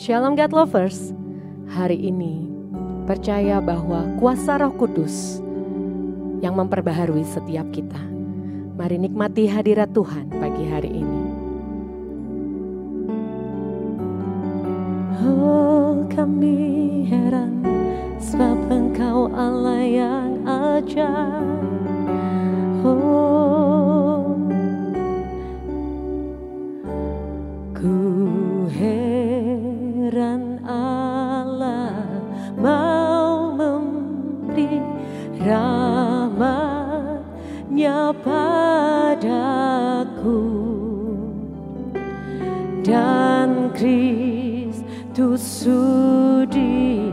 Shalom God Lovers, hari ini percaya bahwa kuasa Roh Kudus yang memperbaharui setiap kita. Mari nikmati hadirat Tuhan pagi hari ini. Oh, kami heran sebab Engkau Allah yang ajaib. Oh, ku heran Allah mau memberi rahmat-Nya padaku, dan Kristus sudi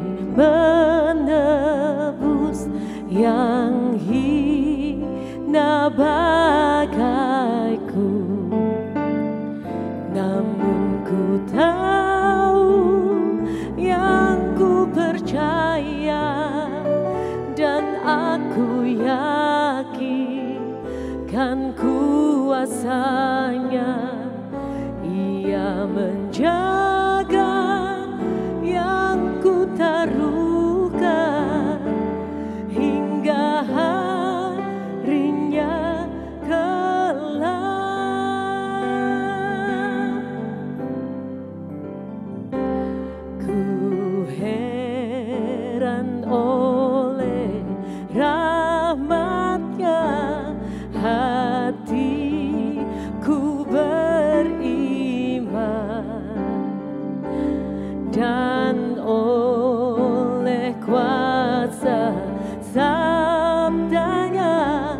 menebus yang hina bagaiku. Namun ku tahu yang ku percaya, dan aku yakin kan kuasanya. Ia menjaga yang ku taruhkan hingga harinya kelak. Ku heran oleh rahmat-Nya, hatiku beriman, dan oleh kuasa sabdanya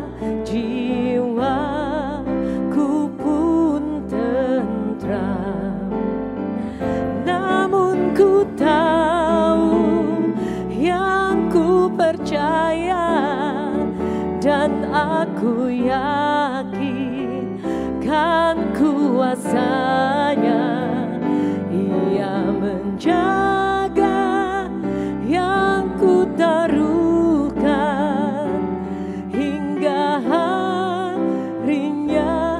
jiwaku pun tentram. Namun ku tahu yang ku percaya, dan aku yakin kan kuasanya. Ia menjaga yang ku taruhkan hingga harinya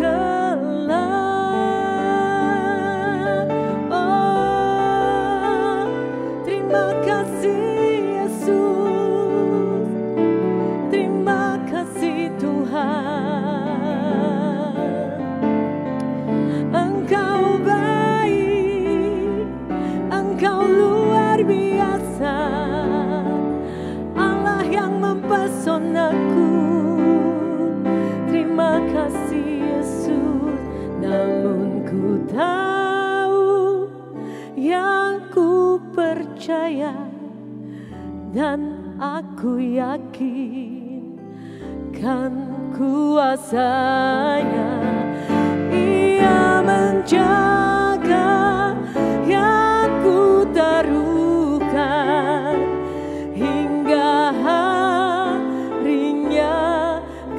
kelak. Oh, terima kasih Yesus, terima kasih Tuhan. Engkau baik, Engkau luar biasa, Allah yang mempesonaku. Terima kasih Yesus. Namun ku tahu yang ku percaya, dan aku yakin kan kuasanya. Ia menjaga yang ku taruhkan hingga harinya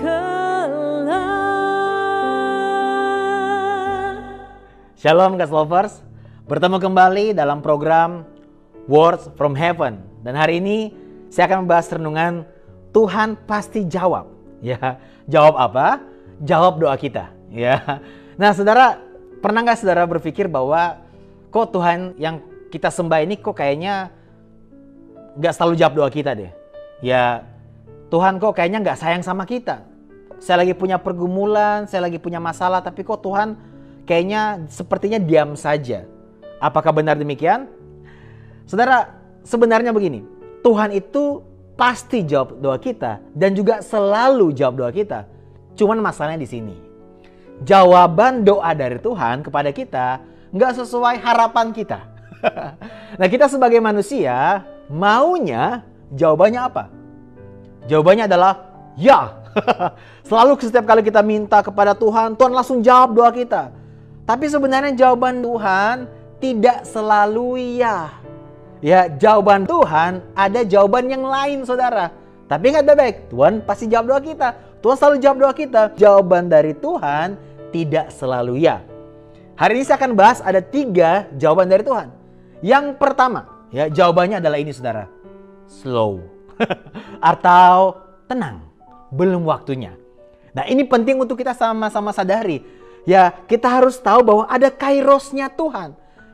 kelak. Shalom God Lovers, bertemu kembali dalam program Words from Heaven. Dan hari ini saya akan membahas renungan Tuhan pasti jawab. Ya, jawab apa? Jawab doa kita. Ya. Nah, saudara, pernah nggak saudara berpikir bahwa kok Tuhan yang kita sembah ini kok kayaknya nggak selalu jawab doa kita deh? Ya, Tuhan kok kayaknya nggak sayang sama kita. Saya lagi punya pergumulan, saya lagi punya masalah, tapi kok Tuhan kayaknya sepertinya diam saja. Apakah benar demikian? Saudara, sebenarnya begini, Tuhan itu pasti jawab doa kita dan juga selalu jawab doa kita. Cuman masalahnya di sini. Jawaban doa dari Tuhan kepada kita nggak sesuai harapan kita. Nah, kita sebagai manusia maunya jawabannya apa? Jawabannya adalah ya. Selalu setiap kali kita minta kepada Tuhan, Tuhan langsung jawab doa kita. Tapi sebenarnya jawaban Tuhan tidak selalu ya. Ya, jawaban Tuhan ada jawaban yang lain, saudara. Tapi ingat baik, Tuhan pasti jawab doa kita. Tuhan selalu jawab doa kita. Jawaban dari Tuhan tidak selalu ya. Hari ini saya akan bahas ada 3 jawaban dari Tuhan. Yang pertama, ya jawabannya adalah ini, saudara. Slow. Atau tenang, belum waktunya. Nah, ini penting untuk kita sama-sama sadari. Ya, kita harus tahu bahwa ada kairosnya Tuhan.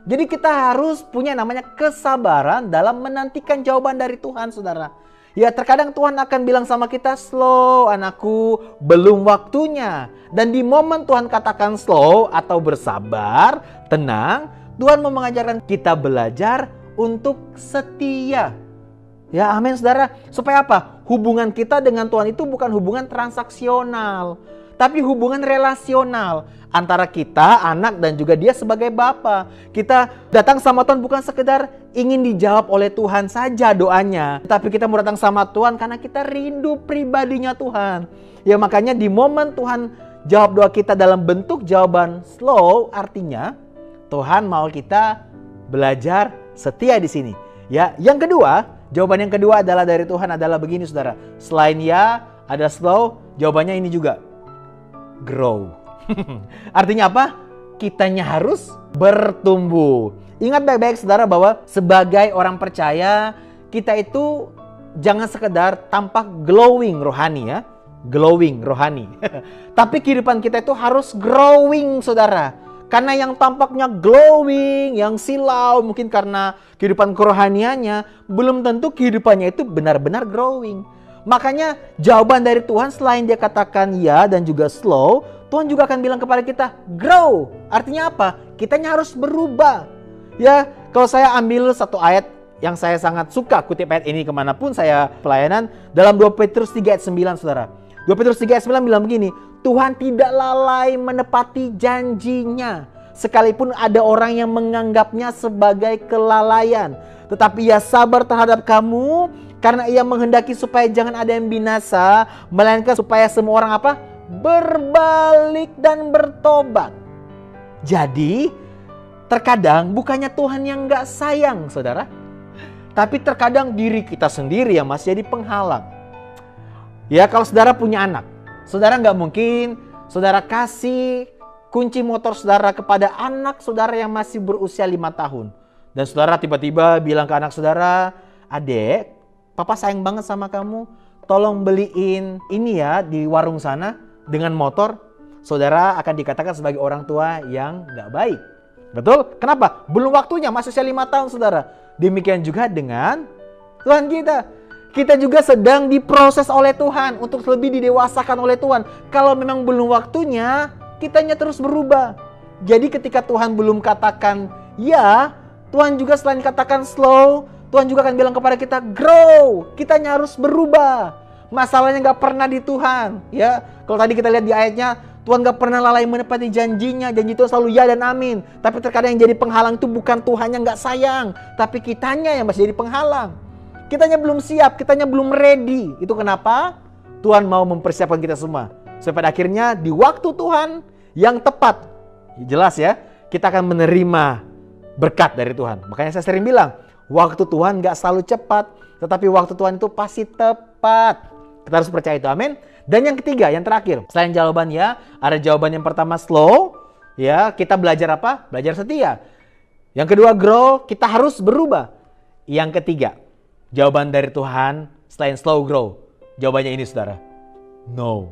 Jadi kita harus punya namanya kesabaran dalam menantikan jawaban dari Tuhan, saudara. Ya, terkadang Tuhan akan bilang sama kita, slow anakku, belum waktunya. Dan di momen Tuhan katakan slow atau bersabar, tenang, Tuhan mau mengajarkan kita belajar untuk setia. Ya, amin saudara. Supaya apa? Hubungan kita dengan Tuhan itu bukan hubungan transaksional, tapi hubungan relasional antara kita, anak, dan juga dia sebagai bapa. Kita datang sama Tuhan bukan sekedar ingin dijawab oleh Tuhan saja doanya, tapi kita mau datang sama Tuhan karena kita rindu pribadinya Tuhan. Ya, makanya di momen Tuhan jawab doa kita dalam bentuk jawaban slow, artinya Tuhan mau kita belajar setia di sini. Ya, yang kedua, jawaban yang kedua adalah dari Tuhan adalah begini saudara. Selain ya, ada slow, jawabannya ini juga. Grow. Artinya apa? Kitanya harus bertumbuh. Ingat baik-baik saudara bahwa sebagai orang percaya, kita itu jangan sekedar tampak glowing rohani ya. Glowing rohani. Tapi kehidupan kita itu harus growing saudara. Karena yang tampaknya glowing, yang silau mungkin karena kehidupan kerohaniannya, belum tentu kehidupannya itu benar-benar growing. Makanya jawaban dari Tuhan selain dia katakan ya dan juga slow, Tuhan juga akan bilang kepada kita grow. Artinya apa? Kitanya harus berubah. Ya, kalau saya ambil satu ayat yang saya sangat suka kutip ayat ini kemanapun saya pelayanan, dalam 2 Petrus 3 ayat 9 saudara. 2 Petrus 3 ayat 9 bilang begini, Tuhan tidak lalai menepati janjinya, sekalipun ada orang yang menganggapnya sebagai kelalaian. Tetapi ia sabar terhadap kamu, karena ia menghendaki supaya jangan ada yang binasa, melainkan supaya semua orang apa? Berbalik dan bertobat. Jadi, terkadang bukannya Tuhan yang gak sayang, saudara. Tapi terkadang diri kita sendiri yang masih jadi penghalang. Ya, kalau saudara punya anak, saudara nggak mungkin saudara kasih kunci motor saudara kepada anak saudara yang masih berusia 5 tahun. Dan saudara tiba-tiba bilang ke anak saudara, adek, papa sayang banget sama kamu, tolong beliin ini ya di warung sana dengan motor. Saudara akan dikatakan sebagai orang tua yang nggak baik. Betul? Kenapa? Belum waktunya, masih usia 5 tahun saudara. Demikian juga dengan Tuhan kita. Kita juga sedang diproses oleh Tuhan untuk lebih didewasakan oleh Tuhan. Kalau memang belum waktunya, kitanya terus berubah. Jadi ketika Tuhan belum katakan ya, Tuhan juga selain katakan slow, Tuhan juga akan bilang kepada kita grow. Kitanya harus berubah. Masalahnya gak pernah di Tuhan. Ya, kalau tadi kita lihat di ayatnya, Tuhan gak pernah lalai menepati janjinya. Janji Tuhan selalu ya dan amin. Tapi terkadang yang jadi penghalang itu bukan Tuhan yang gak sayang, tapi kitanya yang masih jadi penghalang. Kitanya belum siap, kitanya belum ready. Itu kenapa Tuhan mau mempersiapkan kita semua. Supaya pada akhirnya di waktu Tuhan yang tepat, jelas ya, kita akan menerima berkat dari Tuhan. Makanya saya sering bilang, waktu Tuhan gak selalu cepat, tetapi waktu Tuhan itu pasti tepat. Kita harus percaya itu, amin. Dan yang ketiga, yang terakhir, selain jawaban ya, ada jawaban yang pertama slow, ya, kita belajar apa? Belajar setia. Yang kedua grow, kita harus berubah. Yang ketiga, jawaban dari Tuhan selain slow grow, jawabannya ini saudara, no.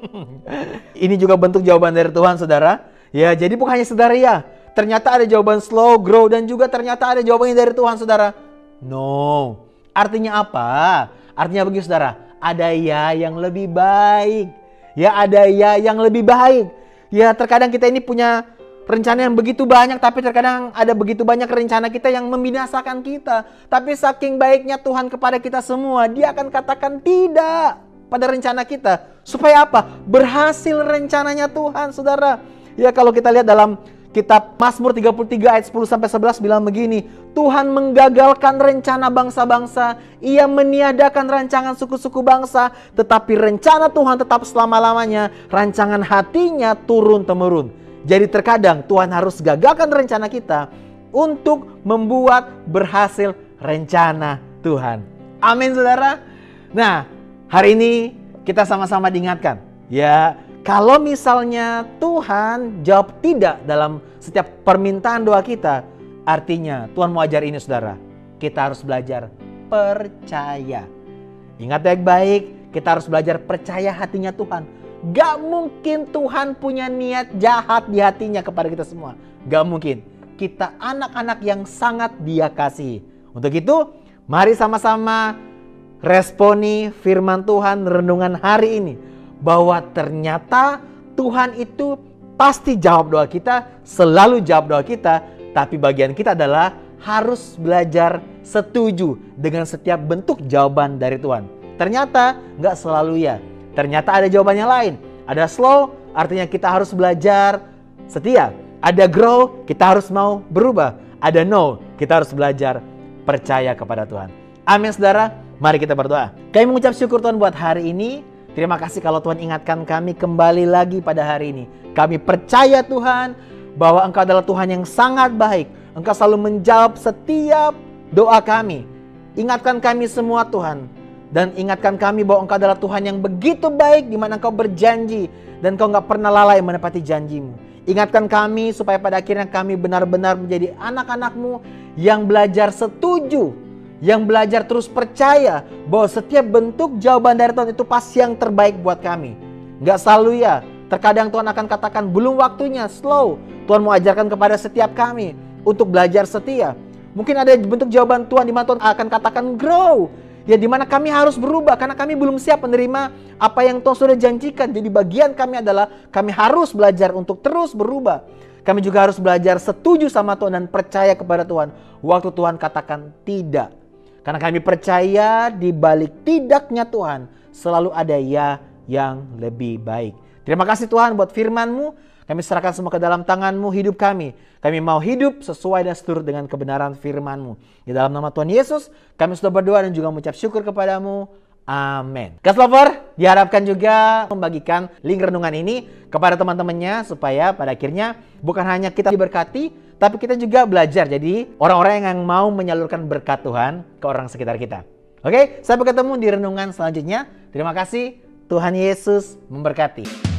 Ini juga bentuk jawaban dari Tuhan saudara. Ya, jadi bukan hanya saudara ya, ternyata ada jawaban slow grow dan juga ternyata ada jawabannya dari Tuhan saudara, no. Artinya apa? Artinya begini saudara, ada ya yang lebih baik. Ya, ada ya yang lebih baik. Ya, terkadang kita ini punya rencana yang begitu banyak, tapi terkadang ada begitu banyak rencana kita yang membinasakan kita. Tapi saking baiknya Tuhan kepada kita semua, Dia akan katakan tidak pada rencana kita. Supaya apa? Berhasil rencananya Tuhan, saudara. Ya, kalau kita lihat dalam kitab Mazmur 33 ayat 10-11 bilang begini, Tuhan menggagalkan rencana bangsa-bangsa, Ia meniadakan rancangan suku-suku bangsa, tetapi rencana Tuhan tetap selama-lamanya, rancangan hatinya turun-temurun. Jadi terkadang Tuhan harus gagalkan rencana kita untuk membuat berhasil rencana Tuhan. Amin saudara. Nah, hari ini kita sama-sama diingatkan. Ya, kalau misalnya Tuhan jawab tidak dalam setiap permintaan doa kita, artinya Tuhan mau ajar ini saudara. Kita harus belajar percaya. Ingat baik-baik, kita harus belajar percaya hatinya Tuhan. Gak mungkin Tuhan punya niat jahat di hatinya kepada kita semua. Gak mungkin. kita anak-anak yang sangat Dia kasihi. Untuk itu, mari sama-sama responi firman Tuhan renungan hari ini. Bahwa ternyata Tuhan itu pasti jawab doa kita, selalu jawab doa kita. Tapi bagian kita adalah harus belajar setuju dengan setiap bentuk jawaban dari Tuhan. Ternyata nggak selalu ya. Ternyata ada jawaban yang lain. Ada slow, artinya kita harus belajar setia. Ada grow, kita harus mau berubah. Ada no, kita harus belajar percaya kepada Tuhan. Amin saudara, mari kita berdoa. Kami mengucap syukur Tuhan buat hari ini. Terima kasih kalau Tuhan ingatkan kami kembali lagi pada hari ini. Kami percaya Tuhan bahwa Engkau adalah Tuhan yang sangat baik. Engkau selalu menjawab setiap doa kami. Ingatkan kami semua Tuhan. Dan ingatkan kami bahwa Engkau adalah Tuhan yang begitu baik, di mana Engkau berjanji dan Engkau gak pernah lalai menepati janji-Mu. Ingatkan kami supaya pada akhirnya kami benar-benar menjadi anak-anak-Mu yang belajar setuju, yang belajar terus percaya bahwa setiap bentuk jawaban dari Tuhan itu pasti yang terbaik buat kami. Gak selalu ya, terkadang Tuhan akan katakan belum waktunya, slow. Tuhan mau ajarkan kepada setiap kami untuk belajar setia. Mungkin ada bentuk jawaban Tuhan di mana Tuhan akan katakan grow. Ya di mana kami harus berubah karena kami belum siap menerima apa yang Tuhan sudah janjikan. Jadi bagian kami adalah kami harus belajar untuk terus berubah. Kami juga harus belajar setuju sama Tuhan dan percaya kepada Tuhan waktu Tuhan katakan tidak. Karena kami percaya di balik tidaknya Tuhan selalu ada ya yang lebih baik. Terima kasih Tuhan buat firman-Mu. Kami serahkan semua ke dalam tangan-Mu hidup kami. Kami mau hidup sesuai dan seturut dengan kebenaran firman-Mu. Di dalam nama Tuhan Yesus, kami sudah berdoa dan juga mengucap syukur kepada-Mu. Amin. Gas Lover, diharapkan juga membagikan link renungan ini kepada teman-temannya supaya pada akhirnya bukan hanya kita diberkati, tapi kita juga belajar jadi orang-orang yang mau menyalurkan berkat Tuhan ke orang sekitar kita. Oke, sampai ketemu di renungan selanjutnya. Terima kasih, Tuhan Yesus memberkati.